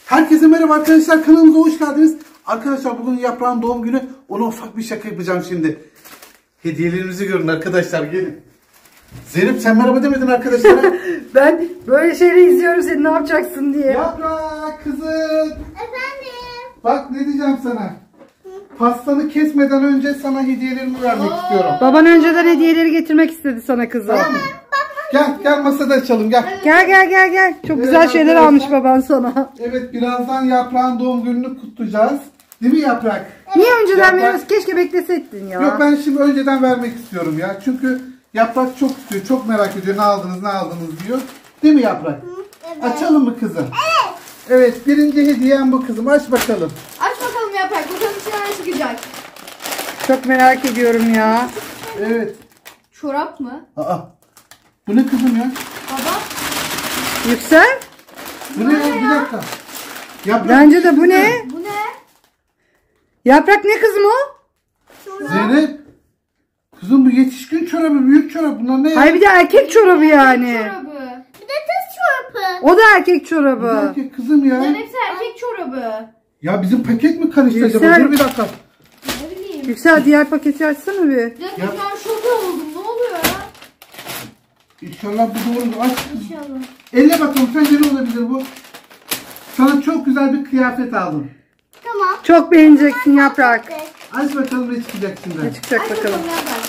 Herkese merhaba arkadaşlar, kanalımıza hoş geldiniz. Arkadaşlar bugün Yaprağın doğum günü, ona ufak bir şaka yapacağım şimdi. Hediyelerimizi görün arkadaşlar, gelin. Zeynep sen merhaba demedin arkadaşlara. Ben böyle şeyleri izliyorum, sen ne yapacaksın diye. Yaprak kızım. Efendim. Bak ne diyeceğim sana. Pastanı kesmeden önce sana hediyelerimi vermek istiyorum. Baban önceden hediyeleri getirmek istedi sana kızım. Gel masada açalım gel. Gel. Çok güzel şeyler arkadaşlar. almış baban sana. Evet, birazdan Yaprağın doğum gününü kutlayacağız. Değil mi Yaprak? Niye önceden Yaprak- veriyorsun? Keşke bekleseydin ya. Yok, ben şimdi önceden vermek istiyorum ya. Çünkü Yaprak çok istiyor, çok merak ediyor ne aldınız diyor. Değil mi Yaprak? Evet. Açalım mı kızım? Evet, birinci hediyem bu kızım. Aç bakalım. Aç bakalım Yaprak. Bakalım içinden ne çıkacak. Çok merak ediyorum ya. Evet. Çorap mı? Aa. Bu ne kızım ya? Baba. Yüksel. Bu ne ya? Bir dakika. Yaprak, Bence de bu kızım. ne? Bu ne? Yaprak ne kızım o? Zeynep. Kızım bu yetişkin çorabı, büyük çorap. Bunlar ne ya? Hayır, bir de erkek çorabı yani. Çorabı. Bir de kız çorabı. O da erkek çorabı. Erkek kızım ya. Bunların hepsi erkek çorabı. Ya bizim paket mi karıştı acaba? Yüksel. Dur bir dakika. Ne bileyim. Yüksel, diğer paketi açsana bir. Bir dakika şu an şoka oldum. Ne oluyor ya? İnşallah bu doğru. Aç. İnşallah. Elle bakalım, sence ne olabilir bu? Sana çok güzel bir kıyafet aldım. Tamam. Çok beğeneceksin Yaprak. Aç bakalım ne çıkacak Ne şimdi. çıkacak Aç bakalım. Yaprak.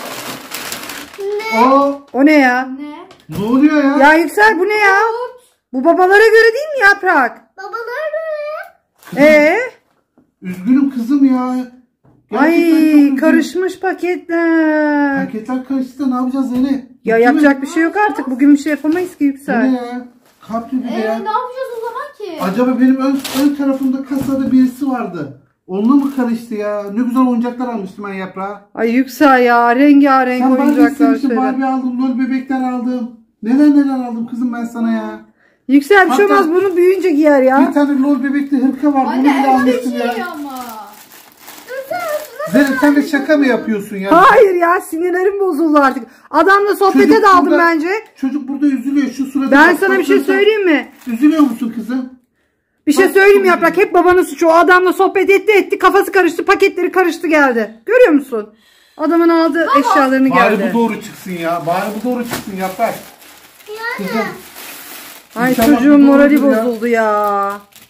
Oo, O ne ya? Ne? ne oluyor ya? Ya Yüksel, bu ne ya? Bu babalara göre değil mi Yaprak? Babalar böyle. Üzgünüm kızım ya. Gerçekten çok Ay, üzgünüm. karışmış paketler. Paketler karıştı da ne yapacağız Zeynep? Ya Bitti yapacak mi? bir şey yok artık. Bugün bir şey yapamayız ki Bu ne Yüksel. ya? Kalp gibi ya. Ne yapacağız o zaman ki? Acaba benim ön tarafımda kasada birisi vardı. Onunla mı karıştı ya? Ne güzel oyuncaklar almıştım ben Yaprağa. Ay Yüksel ya, rengarenk Sen Barbie oyuncaklar istemiştin, şöyle. Barbie aldım, lol bebekler aldım. Neler aldım kızım ben sana ya. Yüksel, bir şey Hatta- olmaz, bunu büyüyünce giyer Bir ya. tane lol bebekli hırka var. Bunu Anne bile öyle almıştım bir ya. şey ama. Zeynep sen de şaka mı yapıyorsun ya? Hayır ya, sinirlerim bozuldu artık. Adamla sohbete Çocuk daldım burada- bence. Çocuk burada üzülüyor şu sırada. Ben bak, sana bak, bir şey sen- söyleyeyim mi? Üzülüyor musun kızım? Bir şey Bak, söyleyeyim çok Yaprak. Hep babanın suçu. O adamla sohbet etti. Kafası karıştı. Paketleri karıştı geldi. Görüyor musun? Adamın aldığı eşyalarını Bari geldi. bu doğru çıksın ya. Bari bu doğru çıksın Yaprak. Kızım. Ay, İnşallah çocuğun bu morali doğrudur ya. bozuldu ya.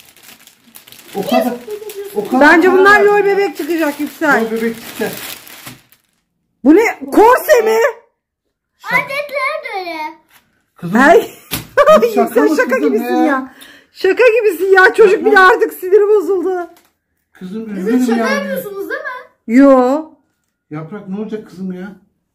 O kadar Bence para bunlar verdim lol ya. bebek çıkacak Yüksel. Lol bebek çıkacak. Bu ne? Korse mi? Adetler de öyle. Kızım. Ay. Bu şaka Yüksel, mı şaka kızım gibisin ya? ya. Şaka gibisin ya. Çocuk bile artık siniri bozuldu. Kızım Siz üzgünüm şaka yani. yapıyorsunuz değil mi? Yo. Yaprak ne olacak kızım ya?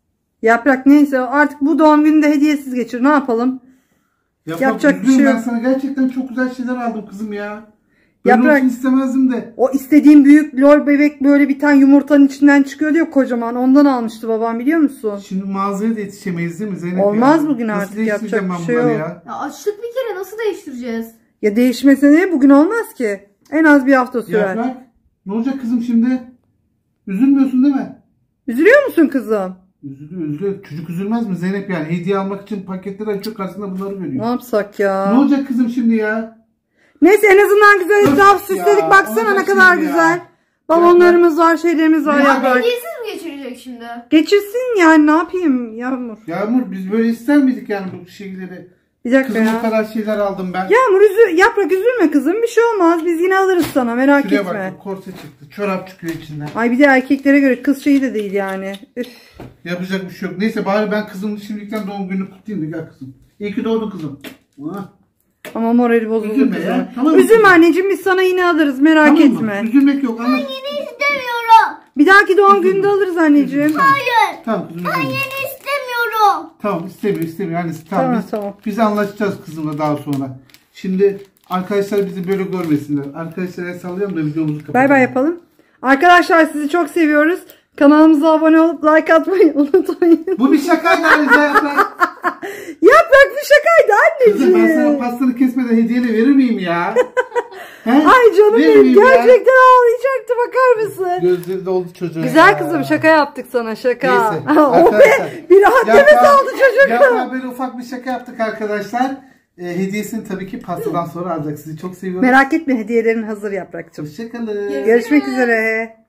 Yaprak neyse, artık bu doğum gününde hediyesiz geçir. Ne yapalım? Yapacak bir üzgünüm, şey ben yok. sana gerçekten çok güzel şeyler aldım kızım ya. Böyle Yaprak- olsun istemezdim de. O istediğim büyük lol bebek böyle bir tane yumurtanın içinden çıkıyor diyor, kocaman. Ondan almıştı babam, biliyor musun? Şimdi mağazaya da yetişemeyiz değil mi Zeynep? Olmaz ya? bugün Nasıl artık, değiştireceğim yapacak ben bir şey bunları yok. ya? Ya açlık bir kere nasıl değiştireceğiz? Ya değişmese ne? Bugün olmaz ki. En az bir hafta sürer. Yaprak ne olacak kızım şimdi? Üzülmüyorsun değil mi? Üzülüyor musun kızım? Üzülüyor. Çocuk üzülmez mi Zeynep yani? Hediye almak için paketleri açıyor, karşısında bunları Ne veriyor. yapsak ya? Ne olacak kızım şimdi ya? Neyse, en azından güzel Öf etraf ya, süsledik. Baksana olacak ne kadar şimdi ya. güzel. Balonlarımız var, şeylerimiz var. Ne Yaprak. Hediyesiz mi geçirecek şimdi? Geçirsin yani, ne yapayım Yağmur? Yağmur biz böyle ister miydik yani bu şeyleri? Bir dakika Kızım o ya. kadar şeyler aldım ben. Yağmur Yaprak, üzülme kızım, bir şey olmaz. Biz yine alırız sana, merak Şuraya etme. bak, korse çıktı. Çorap çıkıyor içinden. Ay, bir de erkeklere göre kız şeyi de değil yani. Üf. Yapacak bir şey yok. Neyse bari ben kızımın şimdilikten doğum gününü kutlayayım da gel kızım. İyi ki doğdun kızım. Ha. Ama morali bozuldu Üzülme kızım. ya, tamam mı Üzülme kızım? anneciğim, biz sana yine alırız, merak Tamam etme. mı? Üzülmek yok. Anlat. İstemiyorum. Bir dahaki doğum gününde alırız anneciğim. Hayır. Tamam kızım. üzülme. İstemiyorum. Tamam istemiyor. Yani tamam, Tamam, biz, tamam. biz anlaşacağız kızımla daha sonra. Şimdi arkadaşlar bizi böyle görmesinler. Arkadaşlar el sallayalım da videomuzu kapatalım. Bay bay yapalım. Arkadaşlar, sizi çok seviyoruz. Kanalımıza abone olup like atmayı unutmayın. Bu bir şakaydı Alize Yaprak. Yaprak, bir şakaydı Kızım ben sana anneciğim. pastanı kesmeden hediyeni verir miyim ya? He? Ay canım Verir benim, miyim ya? gerçekten ağlayacaktı, bakar mısın? Gözleri doldu çocuğun. Güzel ya. kızım, şaka yaptık sana, şaka. Neyse, Oh arkadaşlar. be, bir rahat nefes aldı çocuk. Yapma, böyle ufak bir şaka yaptık arkadaşlar. hediyesini tabii ki pastadan sonra alacak. Sizi çok seviyorum. Merak etme hediyelerin hazır Yaprakçığım. Hoşçakalın. Görüşmek üzere.